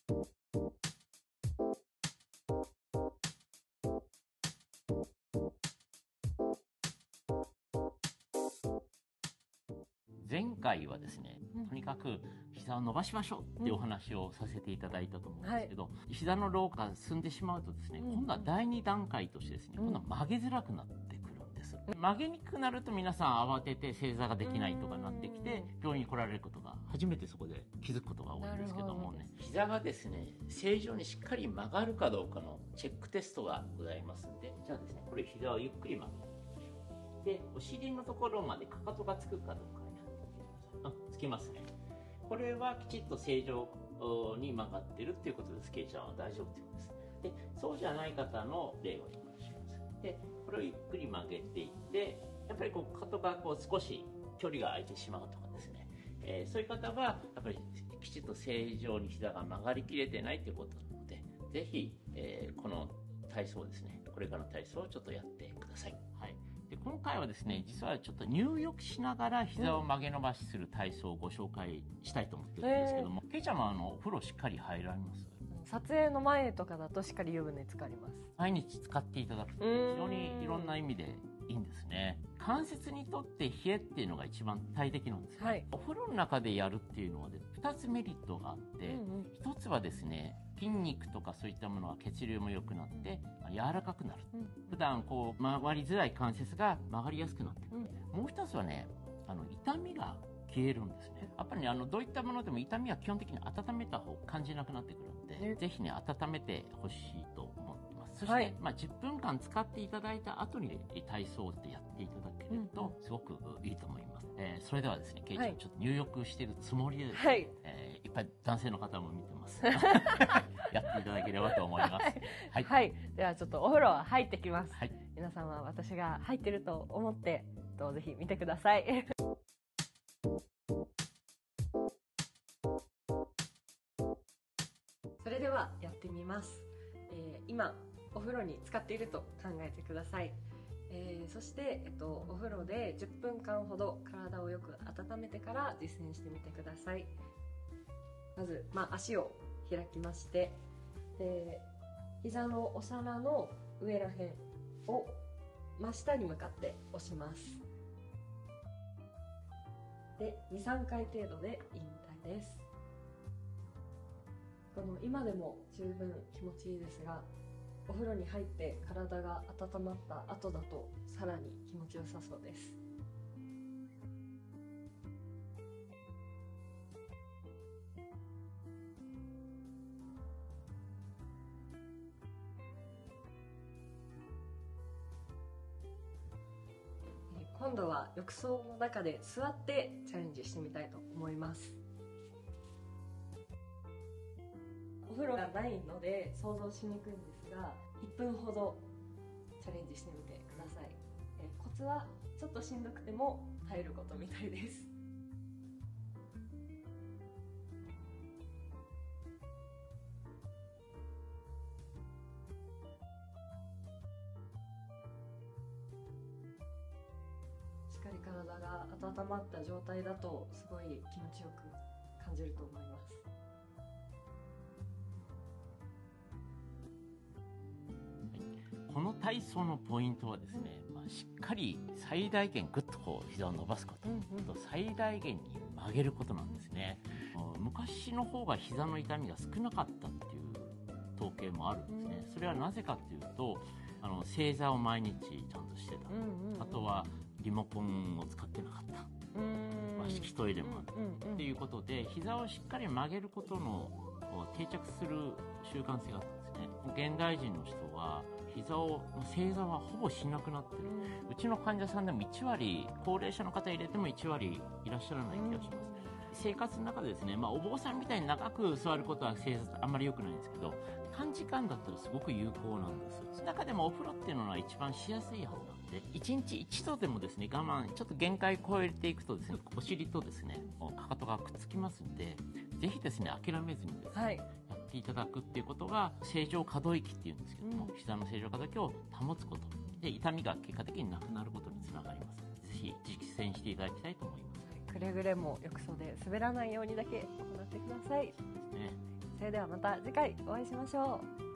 前回はですね、とにかく膝を伸ばしましょうっていうお話をさせていただいたと思うんですけど、膝の老化が進んでしまうとですね、今度は第2段階としてですね、今度は曲げづらくなってくるんです。曲げにくくなると皆さん慌てて正座ができないとかなってきて、病院に来られることが初めてそこで気づくことが多いんですけどもね、膝がですね、正常にしっかり曲がるかどうかのチェックテストがございますので、じゃあですね、これ膝をゆっくり曲げていきましょう。で、お尻のところまでかかとがつくかどうか。つきますね。これはきちっと正常に曲がってるっていうことです。ケイちゃんは大丈夫ということです。で、そうじゃない方の例を今します。で、これをゆっくり曲げていって、やっぱりこうかかとがこう少し距離が空いてしまうとかですね、そういう方はやっぱりきちっと正常に膝が曲がりきれてないということなので、ぜひ、この体操ですね、これからの体操をちょっとやってください。はい。で今回はですね、実はちょっと入浴しながら膝を曲げ伸ばしする体操をご紹介したいと思ってるんですけども、ケイちゃんはお風呂しっかり入られます？ 撮影の前とかだとしっかり湯船浸かります。 毎日使っていただくと非常にいろんな意味でいいんですね。関節にとって冷えっていうのが一番大敵なんですね、はい、お風呂の中でやるっていうのは、ね、2つメリットがあって、1つはですね、筋肉とかそういったものは血流も良くなって柔らかくなる、普段こう曲がりづらい関節が曲がりやすくなってくる、もう1つはね、痛みが消えるんですね。やっぱりね、どういったものでも痛みは基本的に温めた方感じなくなってくるので、ぜひね、温めてほしいと思ってます。そして、はい、10分間使っていただいた後に体操ってやっていただけるとすごくいいと思います。それではですね、ケイちゃん、ちょっと入浴してるつもりでですね、はい、いっぱい男性の方も見てます。やっていただければと思います。 はい、はい、ではちょっとお風呂は入ってきます。はい、皆さんは私が入ってると思ってぜひ見てください。それではやってみます。今お風呂に浸かっていると考えてください。そして、お風呂で10分間ほど体をよく温めてから実践してみてください。まず、足を開きまして、で膝のお皿の上らへんを真下に向かって押します。で 2,3 回程度でいいみたいです。今でも十分気持ちいいですが、お風呂に入って体が温まった後だとさらに気持ちよさそうです。今度は浴槽の中で座ってチャレンジしてみたいと思います。お風呂がないので想像しにくいんですが、1分ほどチャレンジしてみてください。コツはちょっとしんどくても耐えることみたいです。しっかり体が温まった状態だとすごい気持ちよく感じると思います。 この体操のポイントはですね、しっかり最大限ぐっとこう膝を伸ばすこと、と最大限に曲げることなんですね。昔の方が膝の痛みが少なかったっていう統計もあるんですね。それはなぜかっていうと、正座を毎日ちゃんとしてた、あとはリモコンを使ってなかった、和式トイレもあったっていうことで、膝をしっかり曲げることの定着する習慣性があったんですね。現代人の人は正座はほぼしなくなってる、うちの患者さんでも1割、高齢者の方入れても1割いらっしゃらない気がします。生活の中でですね、お坊さんみたいに長く座ることは正座あんまり良くないんですけど、短時間だったらすごく有効なんです。その中でもお風呂っていうのは一番しやすいはずなんで、1日1度でもですね、我慢、ちょっと限界を超えていくとですね、お尻とですね、かかとがくっつきますんで、ぜひですね、諦めずにですね、はい、やっていただくっていうことが正常可動域っていうんですけども、膝の正常可動域を保つことで、痛みが結果的になくなることにつながります。ぜひ実践していただきたいと思います。 くれぐれも浴槽で滑らないようにだけ行ってください。 そうですね。 それではまた次回お会いしましょう。